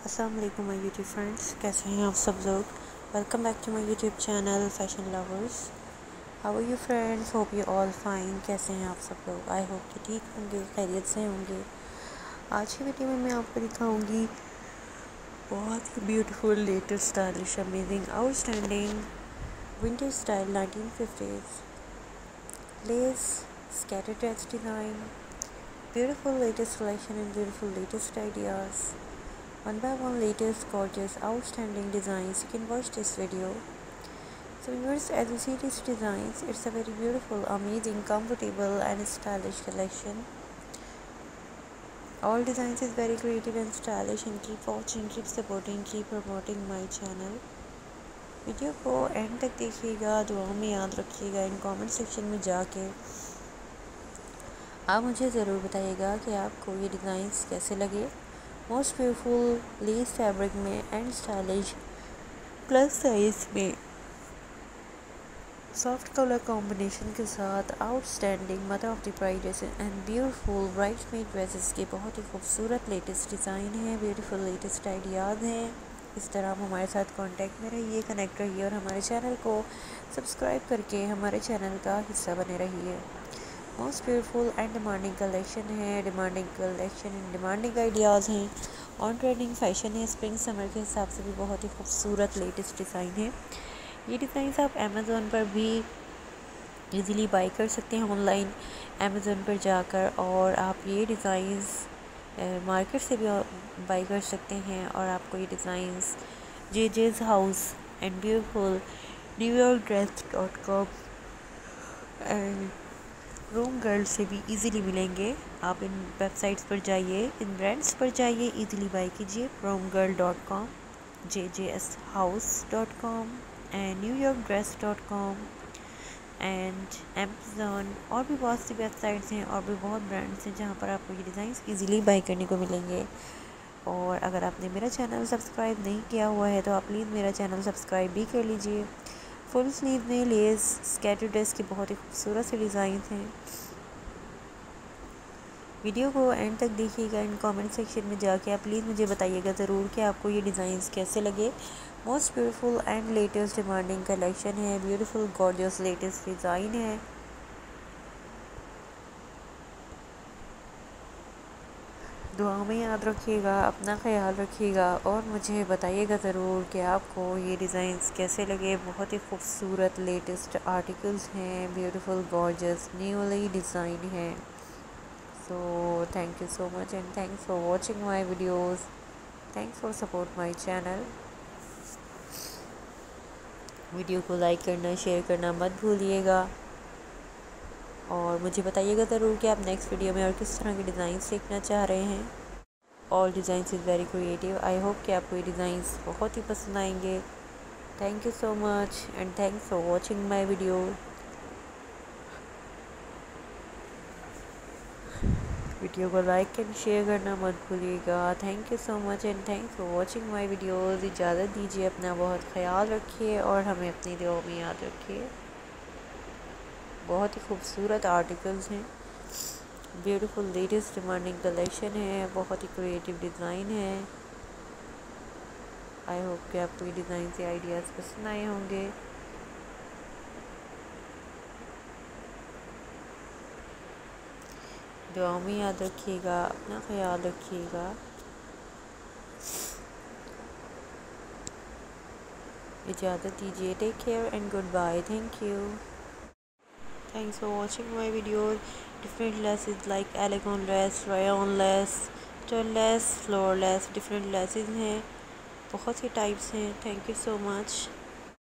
अस्सलाम वालेकुम my YouTube friends, कैसे हैं आप सब लोग। Welcome back to my YouTube channel fashion lovers. How are you friends, hope you all fine. कैसे हैं आप सब लोग। आई होप कि ठीक होंगे, खैरियत से होंगे। आज की वीडियो में मैं आपको दिखाऊंगी बहुत ही beautiful, latest, stylish, amazing, outstanding vintage style 1950s lace skater dress design, beautiful latest collection and beautiful latest ideas. One by one latest gorgeous outstanding designs. You can watch this video. So viewers, as you see these designs, it's a very beautiful, amazing, comfortable and stylish collection. All designs is very creative and stylish, and keep watching, keep supporting, keep promoting my channel. Video को end तक देखिएगा, दुआ में याद रखिएगा। In comment section में जाके आप मुझे ज़रूर बताइएगा कि आपको ये डिज़ाइंस कैसे लगे। मोस्ट ब्यूटीफुल लेस फैब्रिक में एंड स्टाइलिश प्लस साइज में सॉफ्ट कलर कॉम्बिनेशन के साथ outstanding mother of the bride dresses and beautiful bridesmaid dresses के बहुत ही खूबसूरत लेटेस्ट डिज़ाइन है, ब्यूटीफुल लेटेस्ट आइडियाज़ हैं। इस तरह आप हमारे साथ कांटेक्ट में रहिए, कनेक्ट रहिए और हमारे चैनल को सब्सक्राइब करके हमारे चैनल का हिस्सा बने रहिए। Most beautiful and demanding collection है, demanding collection and demanding ideas हैं। ऑन ट्रेंडिंग फैशन है, स्प्रिंग समर के हिसाब से भी बहुत ही खूबसूरत लेटेस्ट डिज़ाइन है। ये डिज़ाइंस आप अमेज़ोन पर भी इजीली बाई कर सकते हैं, ऑनलाइन अमेज़ोन पर जाकर, और आप ये डिज़ाइंस मार्केट से भी बाई कर सकते हैं। और आपको ये designs JJ's house and beautiful newyorkdress.com and Rome girl से भी इजीली मिलेंगे। आप इन वेबसाइट्स पर जाइए, इन ब्रांड्स पर जाइए, इजीली बाई कीजिए। romegirl.com, jjshouse.com and newyorkdress.com and Amazon, और भी बहुत सी वेबसाइट्स हैं और भी बहुत ब्रांड्स हैं जहां पर आपको ये डिज़ाइंस इजीली बाई करने को मिलेंगे। और अगर आपने मेरा चैनल सब्सक्राइब नहीं किया हुआ है तो आप प्लीज़ मेरा चैनल सब्सक्राइब भी कर लीजिए। फुल स्लीव में लेस स्कैटर ड्रेस के बहुत ही खूबसूरत से डिज़ाइन हैं। वीडियो को एंड तक देखिएगा। इन कमेंट सेक्शन में जाके आप प्लीज़ मुझे बताइएगा ज़रूर कि आपको ये डिज़ाइंस कैसे लगे। Most beautiful and latest demanding collection है, ब्यूटीफुल गॉर्जियस लेटेस्ट डिज़ाइन है। दुआ में याद रखिएगा, अपना ख्याल रखिएगा और मुझे बताइएगा ज़रूर कि आपको ये डिज़ाइंस कैसे लगे। बहुत ही खूबसूरत लेटेस्ट आर्टिकल्स हैं, ब्यूटीफुल गॉर्जियस न्यूली डिज़ाइन है। So thank you so much and thanks for watching my videos. Thanks for support my channel. Video को लाइक करना, शेयर करना मत भूलिएगा और मुझे बताइएगा ज़रूर कि आप नेक्स्ट वीडियो में और किस तरह के डिज़ाइंस देखना चाह रहे हैं। All designs is very creative. I hope कि आपको ये डिज़ाइंस बहुत ही पसंद आएंगे। Thank you so much and thanks for watching my video. Video को लाइक एंड शेयर करना मत भूलिएगा। Thank you so much and thanks for watching my videos. इजाज़त दीजिए, अपना बहुत ख्याल रखिए और हमें अपनी दुआ में याद रखिए। बहुत ही खूबसूरत आर्टिकल्स हैं, ब्यूटीफुल लेटेस्ट डिमांडिंग कलेक्शन है, बहुत ही क्रिएटिव डिज़ाइन है। आई होप कि आपको ये डिज़ाइन से आइडियाज़ पसंद आए होंगे। दुआ में याद रखिएगा, अपना ख्याल रखिएगा। इजाज़त दीजिए। Take care and goodbye. Thank you. Thanks for watching my videos. Different lashes like elegant lace, rayon lace, turn lace, floor lace, different lashes हैं, बहुत ही टाइप्स हैं। Thank you so much.